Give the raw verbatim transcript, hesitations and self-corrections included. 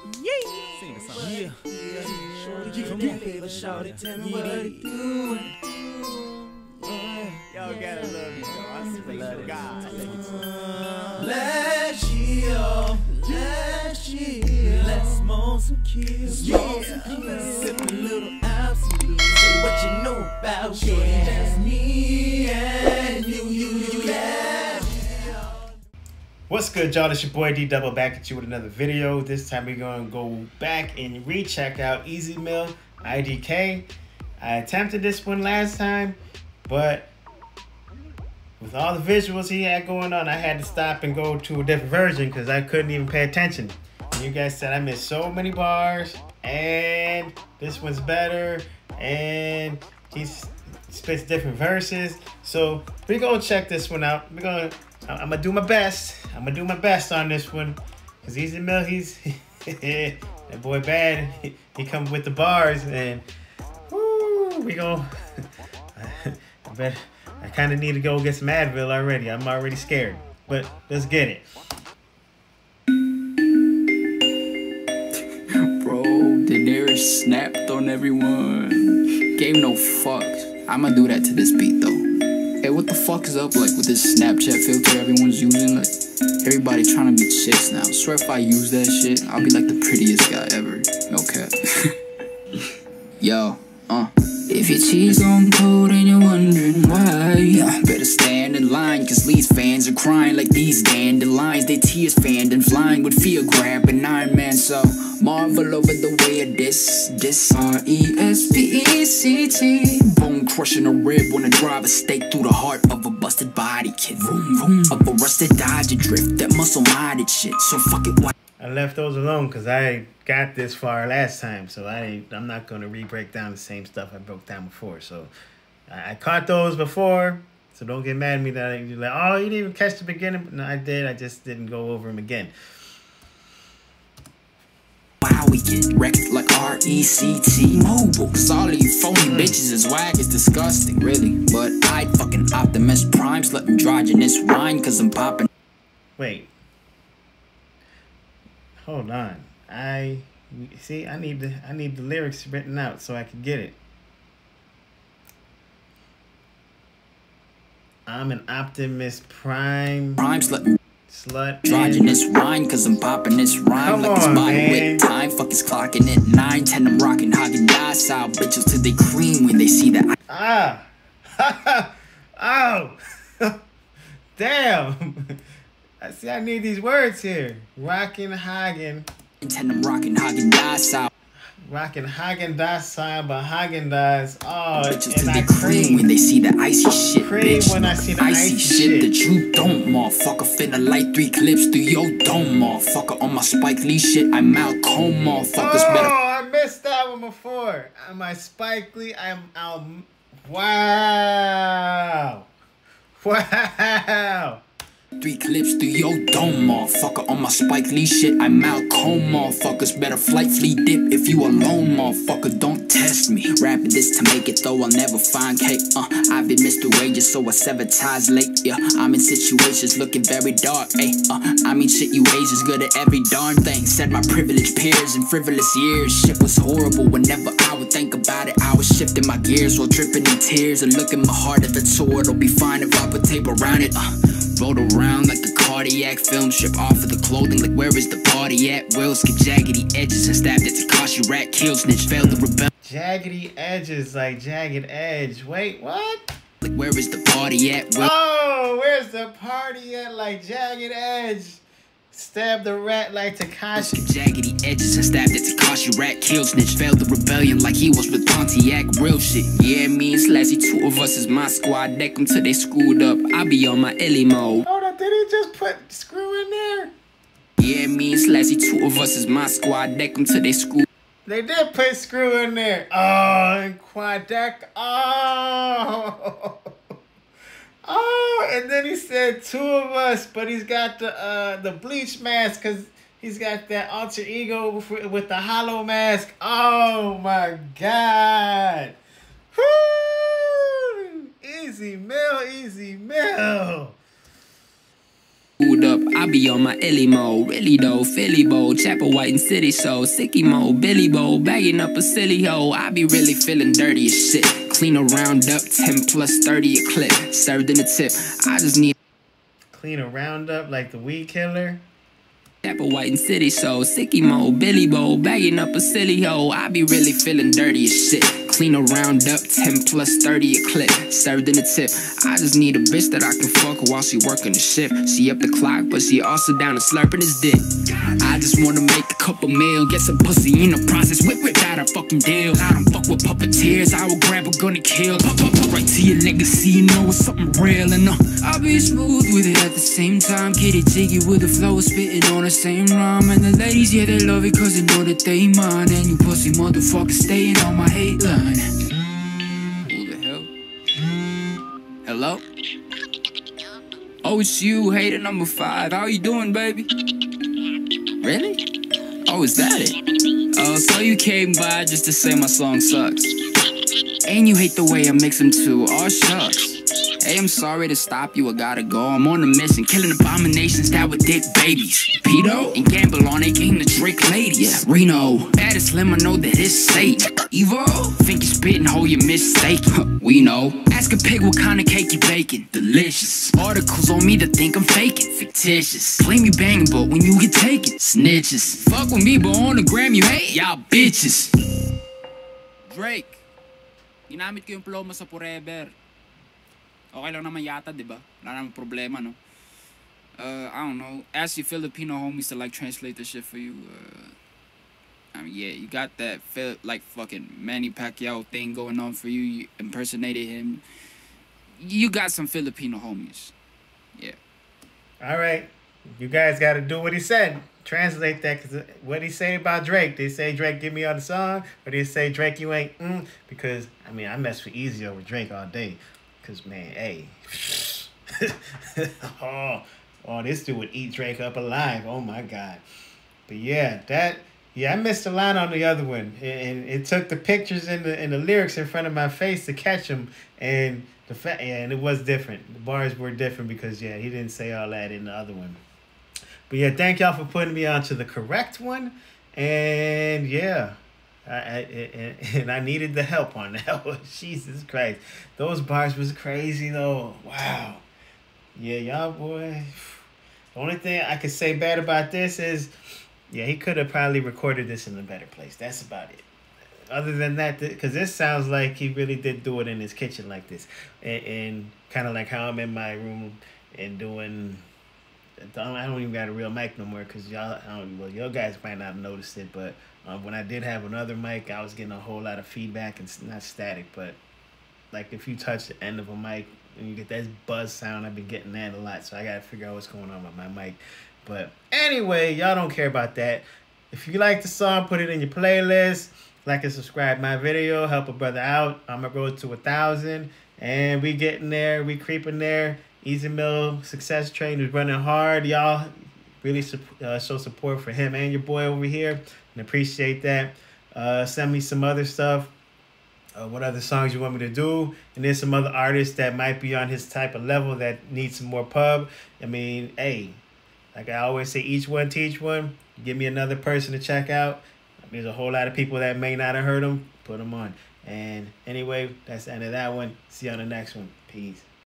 Yeah. Sing the song. Yeah. Yeah. Shorty, come on, baby, shout it. Tell me what it do. Y'all gotta love you. I swear to God. Last year, last year, let's smoke some kills. Yeah. Sip a little absolute. Say what you know about shorty. Just me and you, you, you, yeah. What's good, y'all? It's your boy D Double back at you with another video. This time we're gonna go back and recheck out Easy Mil I D K. I attempted this one last time, but with all the visuals he had going on, I had to stop and go to a different version because I couldn't even pay attention. And you guys said I missed so many bars, and this one's better, and he spits different verses. So we're gonna check this one out. We're gonna, I'm gonna do my best. I'm gonna do my best on this one, cause Easy Mil, he's that boy bad. He, he comes with the bars, and woo, we go. I bet. I kind of need to go get some Advil already. I'm already scared, but let's get it. Bro, Daenerys snapped on everyone. Gave no fucks. I'ma do that to this beat though. Hey, what the fuck is up like with this Snapchat filter everyone's using? Like, everybody trying to be chicks now. I swear if I use that shit, I'll be like the prettiest guy ever. Okay. Yo, uh. If your cheese on cold and you're wondering why, yeah, better stand in line, cause these fans are crying like these dandelions. They tears fanned and flying with fear grabbing Iron Man. So marvel over the way of this, this R E S P E C T. Bone crushing a rib when I drive a stake through the heart of a busted body kid. Vroom, vroom, of a rusted Dodger drift, that muscle-minded shit. So fuck it, why? I left those alone because I got this far last time, so I I'm not gonna re-break down the same stuff I broke down before. So I, I caught those before, so don't get mad at me that you're like, oh, you didn't even catch the beginning. No, I did. I just didn't go over them again. Wow, we get wrecked like R E C T mobile. Cause all of you phony mm. bitches is whack, it's disgusting, really. But I fucking Optimus Prime, slut androgynous rhyme, cause I'm popping. Wait. Hold on. I see. I need the. I need the lyrics written out so I can get it. I'm an Optimus Prime. Prime slut. Slut. Androgynous rhyme, cause I'm popping this rhyme. Come like this body with time. Fuck is clocking at nine ten. I'm rocking Hagen Dazs out bitches till they cream when they see that. Ah. Oh. Damn. I see. I need these words here. Rockin' Hagen. And I'm rocking Hagen Dazs out. Rocking Hagen Dazs style, but Hagen Dazs. Oh, bitches and they I cream, cream when they see the icy shit. Cream bitch. when I see the icy, icy shit, shit that you don't, motherfucker. Finna light three clips through your dome, motherfucker. On my Spike Lee shit, I'm Malcolm, motherfuckers. Oh, better. I missed that one before. On my Spike Lee, I'm out. Wow. Wow. Three clips through your dome, motherfucker. On my Spike Lee shit, I'm Malcolm, motherfuckers. Better flight, flee, dip if you alone, motherfucker. Don't test me. Rapping this to make it, though I'll never find cake. Uh, I've been Mister Wages, so I sever ties late. Yeah, I'm in situations looking very dark. Ay, uh, I mean, shit, you Asians good at every darn thing. Said my privileged peers in frivolous years. Shit was horrible whenever I would think about it. I was shifting my gears while dripping in tears. And look at my heart at the sword. It'll be fine if I put tape around it. Uh, Rolled around like a cardiac film, strip off of the clothing like where is the party at? Will skip jaggedy edges and stabbed at Takashi rat, kill snitch, failed to rebel. Jaggedy edges like jagged edge. Wait, what? Like where is the party at? Will oh, where's the party at like jagged edge? Stabbed the rat like Takashi. Jaggedy edges and stabbed at Takashi rat, kill snitch, failed the rebellion like he was with Pontiac, real shit. Yeah, me and Slazzy, two of us is my squad. Deck them till they screwed up. I be on my Ellie mode. Hold on, did he just put screw in there? Yeah, me and Slazzy, two of us is my squad. Deck them till they screwed. They did put screw in there. Oh, and quad deck. Oh. Oh, and then he said two of us, but he's got the uh, the bleach mask because he's got that alter ego with the hollow mask. Oh my God! Woo! Easy Mil, Easy Mil. Up, I be on my illy mode, really though, Philly bowl, Chapel White and City so sicky mode, Billy bowl, bagging up a silly hoe. I be really feeling dirty as shit. Clean a round up, ten plus thirty a clip. Served in a tip. I just need clean a round up like the weed killer. Chapel White and City so sicky mode, Billy bowl, bagging up a silly hoe. I be really feeling dirty as shit. Clean a round up, ten plus thirty a clip. Served in a tip. I just need a bitch that I can fuck while she working the shift. She up the clock, but she also down and slurping his dick. I just wanna make a couple mil, get some pussy in the process. Whip whip out a fucking deal. I don't fuck with puppeteers. I will grab a gun and kill. Pop, pop, pop, right to your legacy, you know it's something real. And uh, I'll be smooth with it at the same time. Get it jiggy with the flow, spitting on the same rhyme. And the ladies, yeah, they love it cause they know that they mine. And you pussy motherfuckers staying on my hate line. Who the hell? Hello? Oh, it's you, hater number five. How you doing, baby? Really? Oh, is that it? Oh, so you came by just to say my song sucks. And you hate the way I mix them too. Oh, shucks. Hey, I'm sorry to stop you, I gotta go. I'm on a mission, killing abominations that with dick babies. Pedo and gamble on it, game the Drake lady. Yeah, Reno, baddest slim, I know that it's Satan. Evo, think you spitting, hold your mistake. We know. Ask a pig what kind of cake you baking. Delicious. Articles on me that think I'm faking. Fictitious. Claim you banging, but when you get taken, snitches. Fuck with me, but on the gram you hate. Y'all bitches. Drake, ginamit ko yung flow mo sa forever. Okay lang naman yata, diba? Wala namang problema, no? Uh, I don't know. Ask your Filipino homies to, like, translate the shit for you. Uh, I mean, yeah, you got that, like, fucking Manny Pacquiao thing going on for you. You impersonated him. You got some Filipino homies. Yeah. All right. You guys got to do what he said. Translate that, because what he say about Drake? They say, Drake, give me on the song? Or they say, Drake, you ain't mm? Because, I mean, I mess with Easy over Drake all day. Because, man, hey. oh, oh, this dude would eat Drake up alive. Oh, my God. But, yeah, that... Yeah, I missed a line on the other one, and it took the pictures and the and the lyrics in front of my face to catch them, and the fa yeah, and it was different. The bars were different because yeah, he didn't say all that in the other one. But yeah, thank y'all for putting me on to the correct one, and yeah, I, I and, and I needed the help on that one. Jesus Christ, those bars was crazy though. Wow, yeah, y'all boy. The only thing I could say bad about this is. Yeah, he could have probably recorded this in a better place. That's about it. Other than that, because this sounds like he really did do it in his kitchen like this. And, and kind of like how I'm in my room and doing... I don't even got a real mic no more because y'all, I don't, well, y'all guys might not have noticed it. But um, when I did have another mic, I was getting a whole lot of feedback and not static. But like if you touch the end of a mic and you get that buzz sound, I've been getting that a lot. So I got to figure out what's going on with my mic. But anyway, y'all don't care about that. If you like the song, put it in your playlist. Like and subscribe my video. Help a brother out. I'm on the road to a thousand. And we getting there. We creeping there. Easy Mill Success Train is running hard. Y'all really uh, show support for him and your boy over here. And appreciate that. Uh, send me some other stuff. Uh, what other songs you want me to do. And there's some other artists that might be on his type of level that need some more pub. I mean, hey. Like I always say, each one teach one. Give me another person to check out. There's a whole lot of people that may not have heard them. Put them on. And anyway, that's the end of that one. See you on the next one. Peace.